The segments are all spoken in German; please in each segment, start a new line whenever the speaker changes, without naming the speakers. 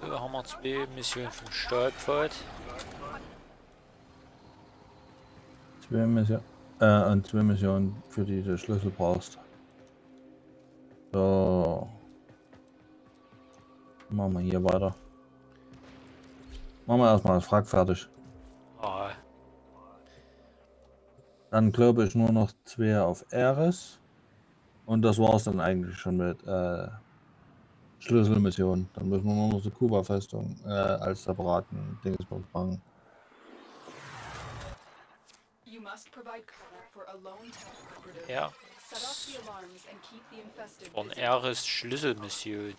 haben wir 2 Missionen vom Stahlpfad.
2 Missionen. Und 2 Missionen, für die du Schlüssel brauchst. So. Machen wir hier weiter. Machen wir erstmal das Wrack fertig.
Ah,
Dann glaube ich nur noch 2 auf Eris. Und das war's dann eigentlich schon mit Schlüsselmission. Dann müssen wir nur noch die Kuba-Festung als separaten Dingsbums machen.
ja. Von Eris Schlüsselmission.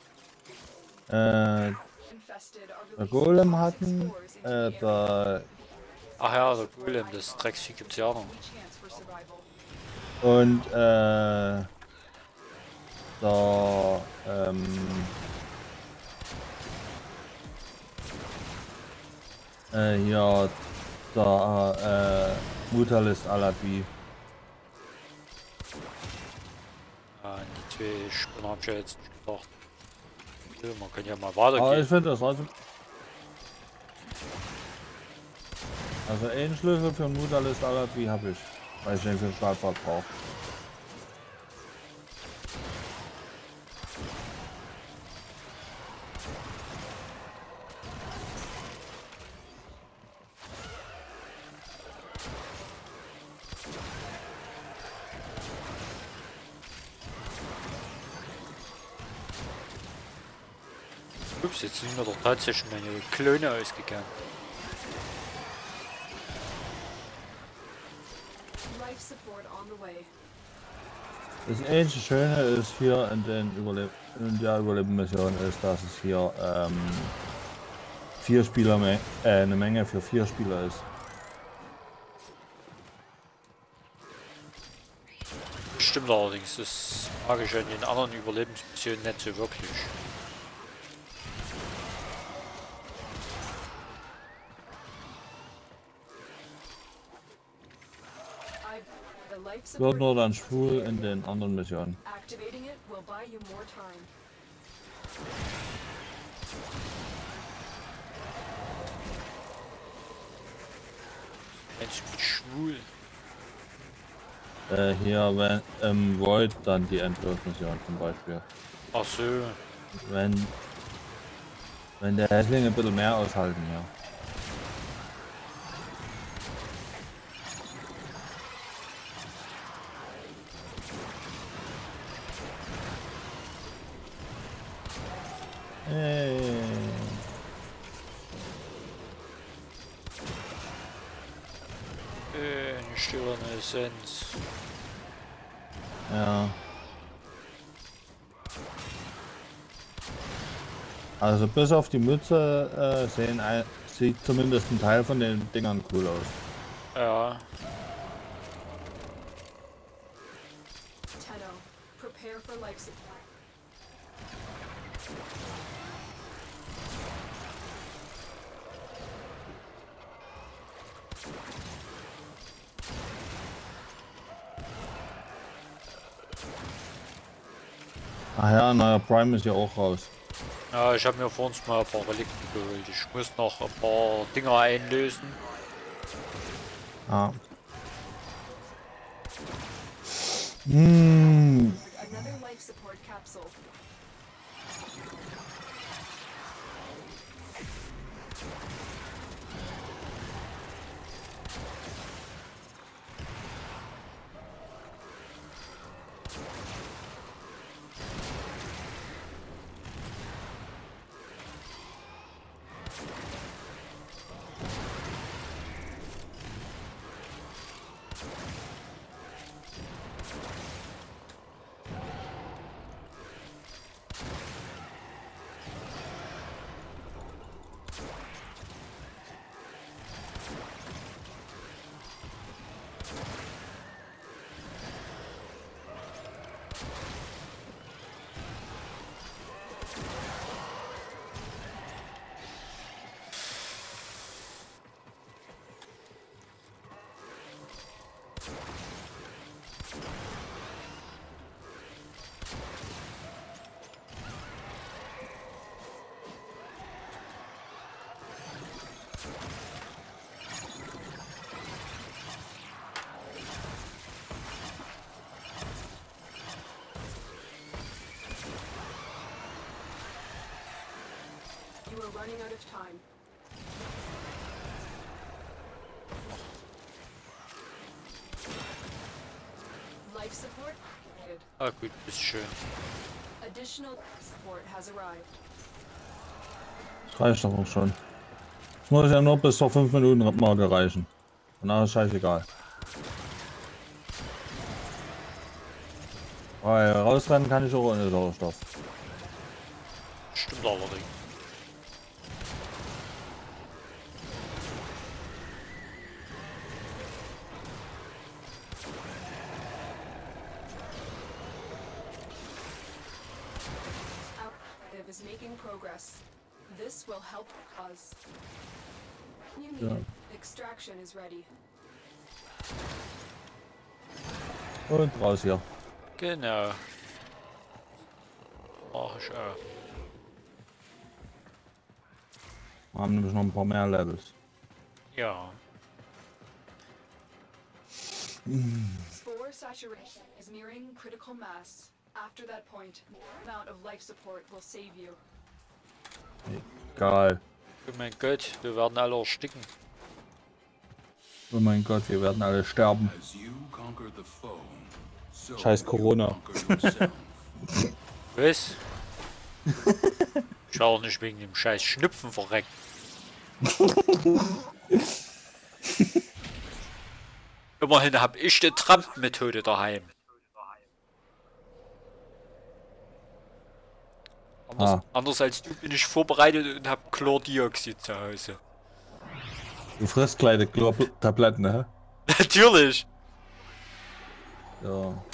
Der Golem hatten, der
Ach ja, der Golem, das Drecksvieh gibt's ja noch.
und hier der Mutalis Aladwi.
Ja, die 2 Spinner hab ich ja jetzt nicht gedacht. So, man kann ja mal
Aber
weitergehen.
ich finde das also einen Schlüssel für Mutalis Aladwi habe ich, weil ich den für den Stahlpfad brauche.
Ups, jetzt sind mir doch tatsächlich meine Klone ausgegangen.
Das einzige Schöne ist hier in der Überlebensmission ist, dass es hier 4 Spieler, eine Menge für 4 Spieler ist.
Stimmt allerdings, das mag ich an den anderen Überlebensmissionen nicht so wirklich.
Wird nur dann schwul in den anderen Missionen.
Mensch, ich bin schwul.
Hier, wenn im Void dann die Endlosmission zum Beispiel.
Ach so.
Wenn der Hässlinge ein bisschen mehr aushalten, ja.
Eine störende Essenz.
Ja. Also bis auf die Mütze sieht zumindest ein Teil von den Dingern cool aus.
Ja.
Ach ja, neuer Prime ist ja auch raus.
Ja, ich habe mir vor uns mal ein paar Relikten geholt. Ich muss noch ein paar Dinger einlösen.
Ah. Hm.
You are running out of time. Life support needed.
Ah gut, ist schön.
Additional support has arrived.
Das reicht doch auch schon. Das muss ja nur bis zur 5 Minuten Marke reichen. Und dann ist scheißegal. Weil rausrennen kann ich auch ohne Sauerstoff.
Stimmt allerdings.
Our is making progress. This will help us. You need
Ja.
it. Extraction is ready.
Und raus hier.
Genau. Mach ich auch.
Wir haben nämlich noch ein paar mehr Levels.
Ja.
Spore saturation is nearing critical mass. After that point, the amount of life support will save you.
Egal.
Oh mein Gott, wir werden alle ersticken.
Oh mein Gott, wir werden alle sterben. Scheiß Corona.
Was? Ich war auch nicht wegen dem scheiß Schnupfen verreckt. Immerhin hab ich die Trump-Methode daheim. Anders als du bin ich vorbereitet und hab Chlordioxid zu Hause.
Du frisst kleine Tabletten, ne?
Natürlich!
Ja.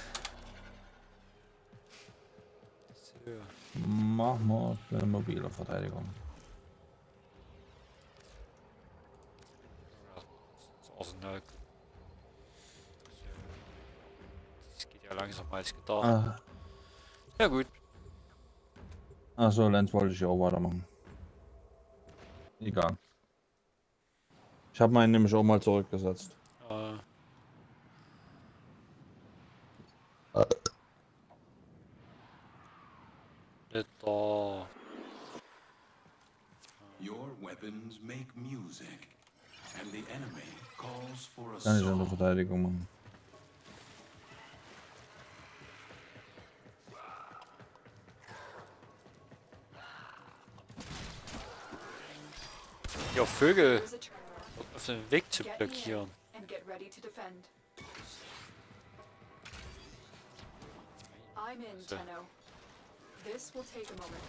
So.
Mach mal eine mobile Verteidigung.
Das Arsenal. So. Das geht ja langsamer als gedacht. Ja gut.
Achso, Lenz wollte ich auch weitermachen. Egal. Ich habe meinen nämlich auch mal zurückgesetzt.
Da.
Your weapons make music, and the enemy calls for a
Kann ich eine
song.
Verteidigung machen.
Ja, Vögel
There's a turnaround.
auf den Weg zu
Get me in
blockieren.
and get ready to defend. I'm in,
So.
Tenno. This will take a moment.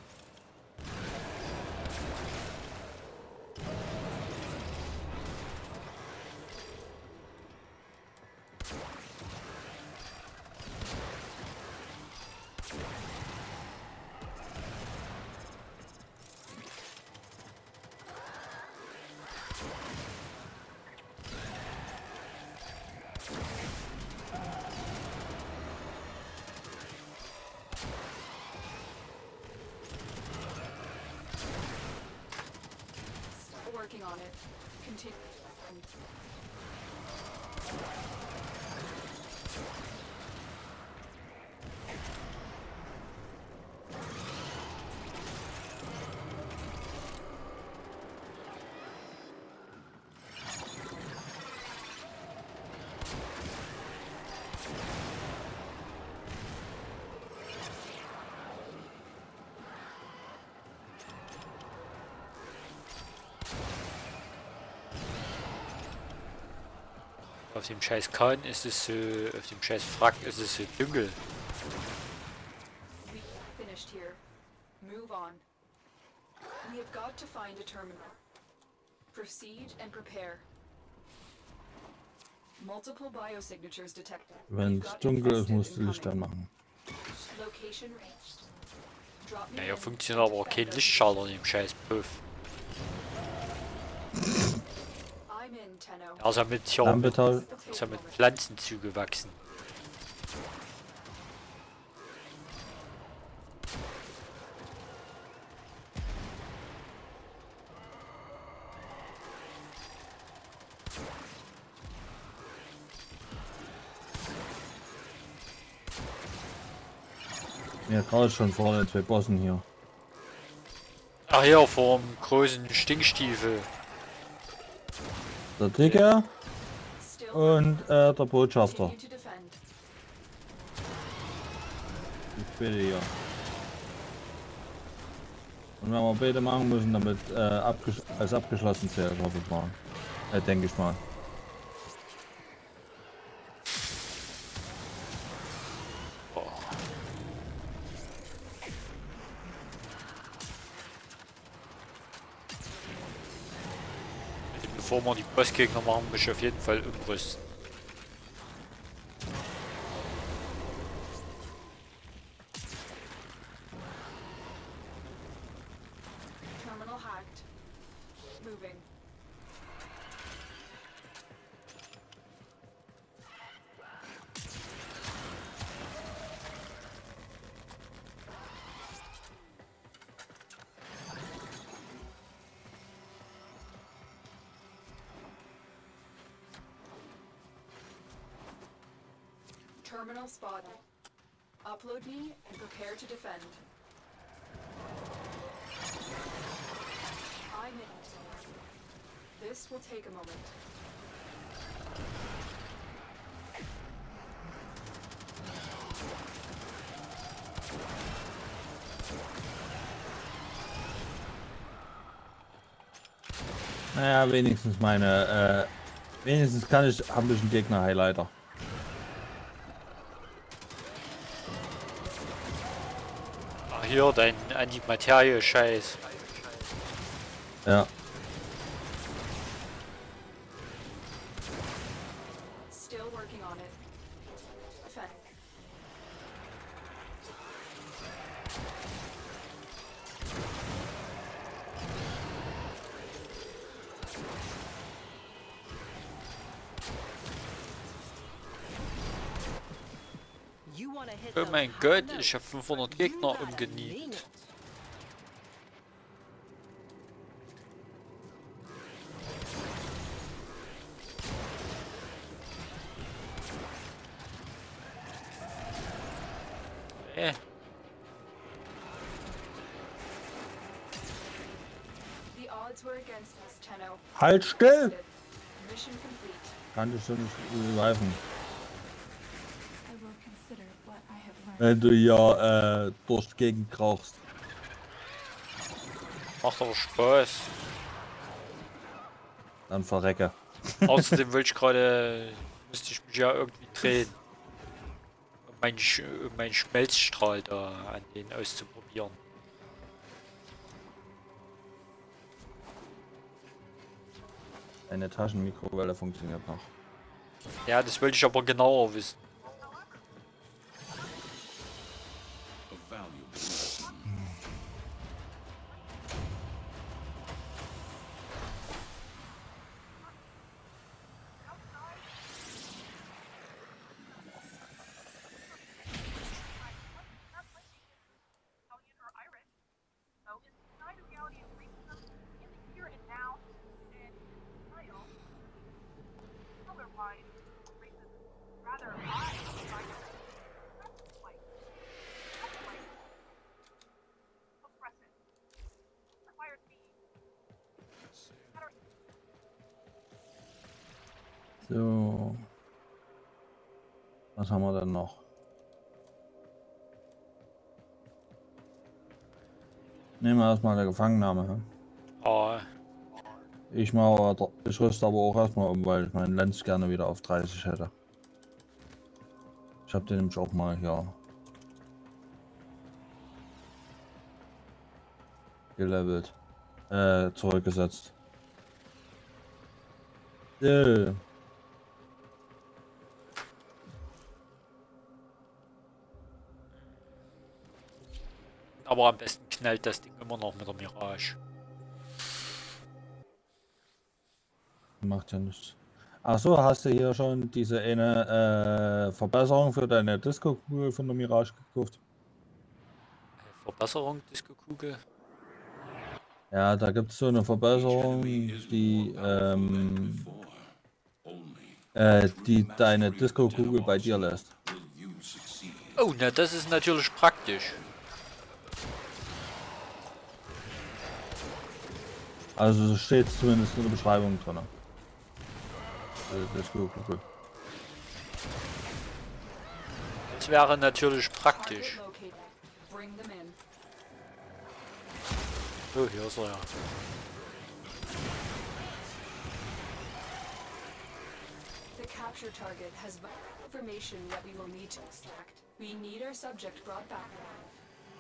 Working on it. Continue.
Auf dem scheiß Kahn ist es so, auf dem scheiß Frack ist es so dunkel.
We finished here. Move on. We have got to find a terminal. Proceed and prepare. Multiple biosignatures detected.
Wenn
We've
es
got
dunkel ist,
infested
musst du Licht
incoming.
anmachen.
Location reached. Drop me
Ja, hier
in
funktioniert aber auch
and
kein
defend us.
Lichtschalter in dem scheiß Puff.
I'm in, Tenno.
Der ist ja mit, hier
Lampe
mit,
tau-
ist ja mit Pflanzen zugewachsen.
Ja, gerade schon vorne 2 Bossen hier.
Ach ja, vorm großen Stinkstiefel.
Der Dicke
Still
und der Botschafter.
continue to defend.
Die zweite hier. Und wenn wir beide machen müssen, damit als abgeschlossen zählt, hoffe ich mal. Denke ich mal.
Bevor wir die Bossgegner machen, muss ich auf jeden Fall umrüsten.
Terminal hacked. Moving. Terminal spotted. Upload me and prepare to defend. I'm in it. This will take a moment.
Naja, wenigstens wenigstens kann ich, habe ich einen Gegner-Highlighter.
Ah, hier, dein Antimaterie-Scheiß.
Ja.
Still working on it. Defend.
Oh mein Gott, ich habe 500 Gegner umgenietet.
The odds were against us, Tenno.
Halt still!
Mission complete.
Kann ich so nicht greifen.
I will consider what I have learned.
Wenn du hier durch die Gegend krauchst.
Macht aber Spaß.
Dann verrecke.
Außerdem wollte ich gerade, müsste ich mich ja irgendwie drehen, um meinen Schmelzstrahl da an den auszuprobieren.
Eine Taschenmikrowelle funktioniert noch.
Ja, das wollte ich aber genauer wissen.
A valuable lesson.
Italian or Irish, so inside the reality of racism in the here and now, and style, color-wise, racism, rather I define it as white, oppressive, requires me better.
So. Was haben wir denn noch? Nehmen wir erstmal eine Gefangennahme. Hm?
Ah,
Ich rüste aber auch erstmal um, weil ich meinen Lenz gerne wieder auf 30 hätte. Ich habe den nämlich auch mal hier gelevelt, zurückgesetzt.
aber am besten knallt das Ding immer noch mit der Mirage.
Macht ja nichts. Ach so, hast du hier schon diese eine Verbesserung für deine Disco-Kugel von der Mirage gekauft?
Verbesserung, Disco-Kugel.
Ja, da gibt es so eine Verbesserung,
Enemy is
die,
more powerful than before. Only
die deine Disco-Kugel bei dir lässt.
will you succeed.
Oh, na das ist natürlich praktisch.
Also so steht es zumindest in der Beschreibung drin. Das ist gut.
Das wäre natürlich praktisch.
Target located. Bring them in.
Oh, hier ist er ja.
The capture target has vital information that we will need to extract. We need our subject brought back alive.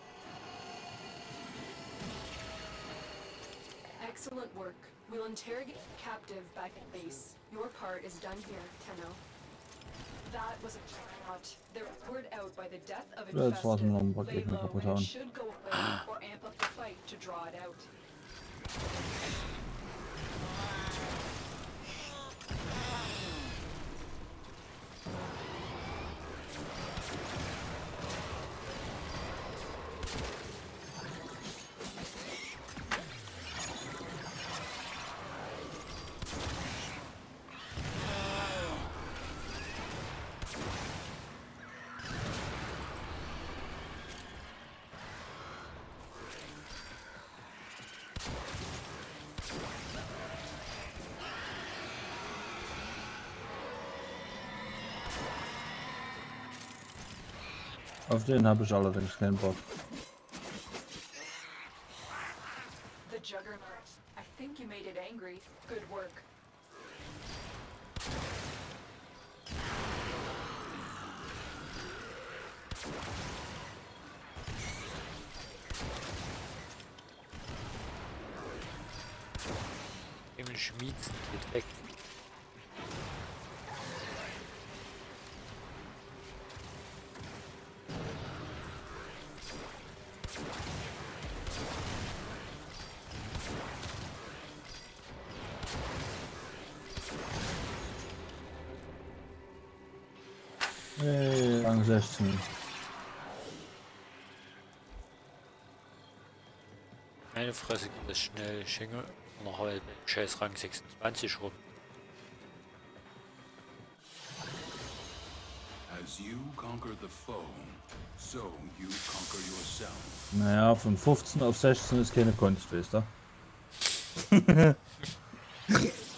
Excellent work. We'll interrogate the captive back at base. Your part is done here, Tenno. That was a shot. They're word out by the death of
Jetzt war's noch ein paar
Lay
Gegner
low
kaputt
and
hauen.
it should go away or amp up the fight to draw it out.
Auf den habe ich allerdings keinen Bock.
The Juggernaut. I think you made it angry. Good work.
Im Schmieden geht weg.
Hey, Rang 16.
Meine Fresse geht das schnell. Ich hänge noch heute scheiß Rang 26 rum.
As you conquer the foe, so you conquer yourself.
Naja, von 15 auf 16 ist keine Kunst, wisst ihr?